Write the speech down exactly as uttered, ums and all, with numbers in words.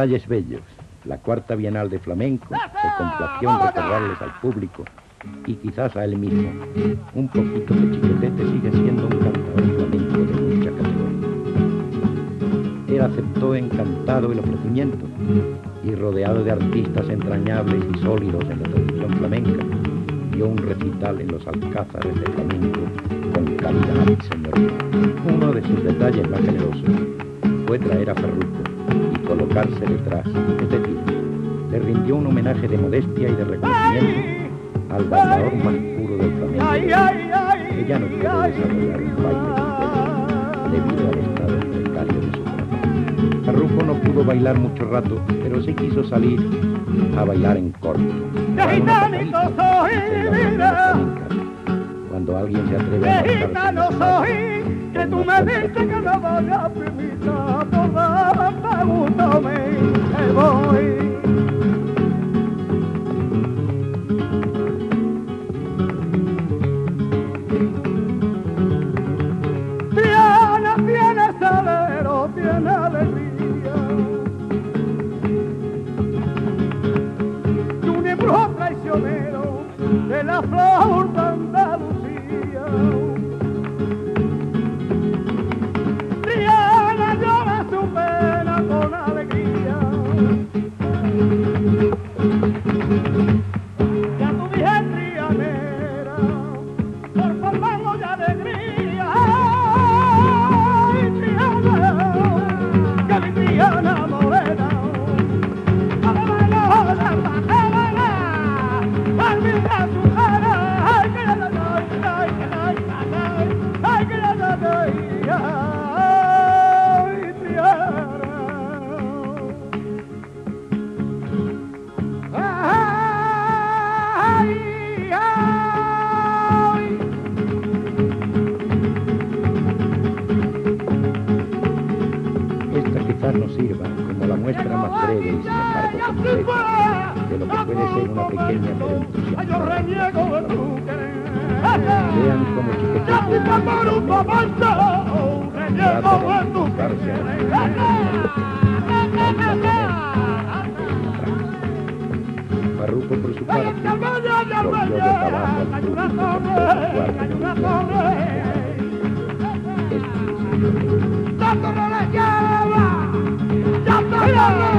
Detalles bellos. La cuarta Bienal de Flamenco se complació en recordarles al público y quizás a él mismo un poquito que Chiquetete sigue siendo un cantador flamenco de mucha categoría. Él aceptó encantado el ofrecimiento y, rodeado de artistas entrañables y sólidos en la tradición flamenca, dio un recital en los alcázares de flamenco con calidad y señoría. Uno de sus detalles más generosos fue traer a Ferruco y colocarse detrás, es decir, le rindió un homenaje de modestia y de reconocimiento al bailador más puro del flamenco, que ya no pudo desarrollar un baile sintético debido al estado precario de su corazón. Ferruco no pudo bailar mucho rato, pero sí quiso salir a bailar en corto. Cuando alguien se atreve a marcarse que tu me dices que no voy a primita, toda me gusta me voy. Tiene, tiene salero, tiene alegría, y un embrujo traicionero de la flor de Andalucía. Ya tu virgen trianera, por formarlo de alegría, ay, Triana, que mi Triana morena, a la mano de la pajera, al mirar su cara, ay, que la doy, ay, que la doy, ay, que la doy, ay, Triana. Nos sirva como la muestra más breve y sin embargo completa de lo que puede ser una pequeña pero entusiasmada. Vean cómo Chiquetete trata de enfocarse Ferruco, por su parte, volvió de trabajo al público con el cuarto.